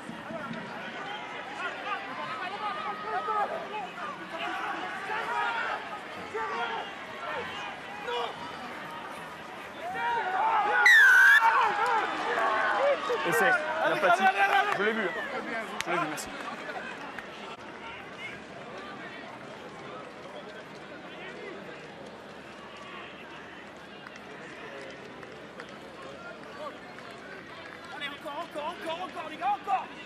Essai, la fatigue. Je l'ai vu. Je l'ai vu, merci. Allez, encore, les gars, encore.